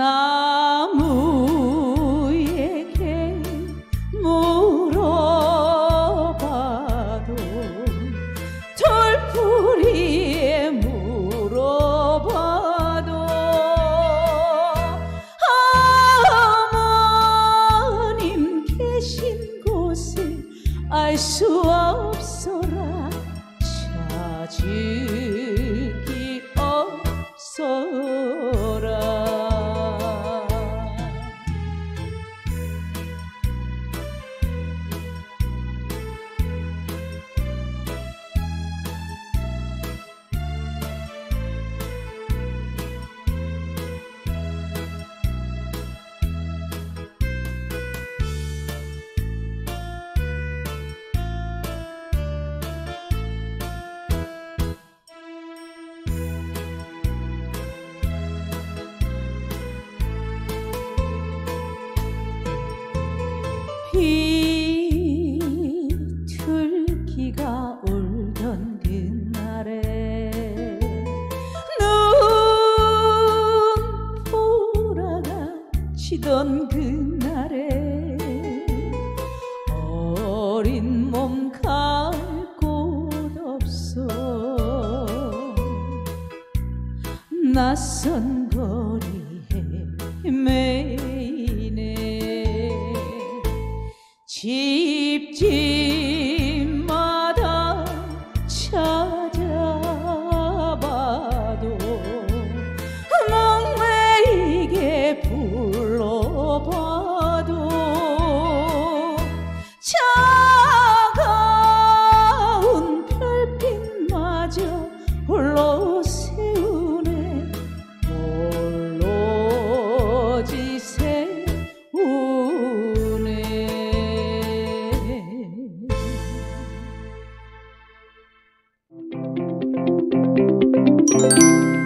나무에게 물어봐도 돌뿌리에 물어봐도 어머님 계신 곳을 알 수 없어라 찾을 기 없어라. 비둘기가 울던 그날에 눈보라가 치던 그날에 어린 몸 갈 곳 없어 낯선 거리에 헤매이네. 집집마다 찾아봐도 목매이게 불러봐도 차가운 별빛마저 홀로 세우네. 홀로 지새우네.